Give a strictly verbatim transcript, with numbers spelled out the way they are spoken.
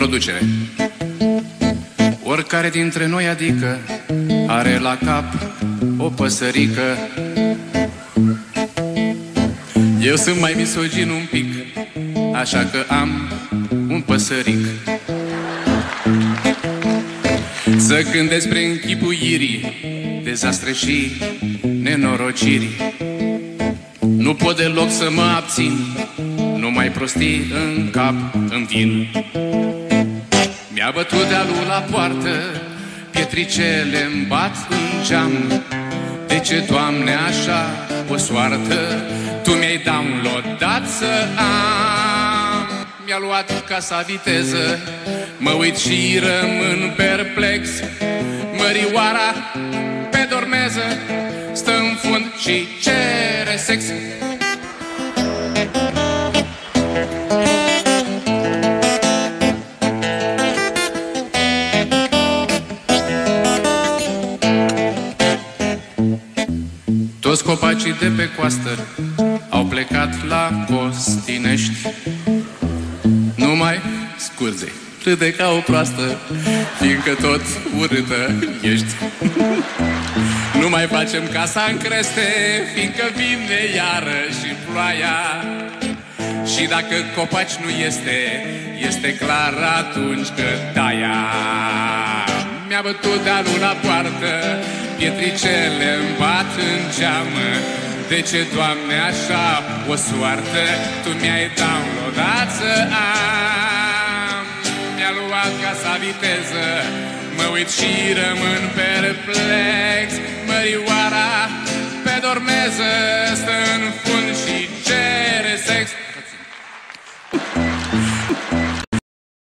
Introducere. Oricare dintre noi, adică, are la cap o păsărică. Eu sunt mai misogin un pic, așa că am un păsăric. Să gândesc spre închipuirii, dezastre și nenorociri. Nu pot deloc să mă abțin, numai prostii în cap îmi vin. Mi-a bătut dealul la poartă, pietricele-mi bat în geam. De ce, Doamne, așa o soartă Tu mi-ai downloadat să am? Mi-a luat casa viteză, mă uit și rămân perplex. Mărioara pe dormeză stă în fund și cere sex. Toți copacii de pe coastă au plecat la Costinești. Numai scuze, râde ca o proastă, fiindcă tot urâtă ești. Nu mai facem casa în creste, fiindcă vine iarăși ploaia. Și dacă copaci nu este, este clar atunci că taia. Mi-a bătut dealul la poartă, pietricele-mi bat în geamă. De ce, Doamne, așa o soartă Tu mi-ai downloadat să am? Mi-a luat casa viteză, mă uit și rămân perplex. Mărioara pe dormeză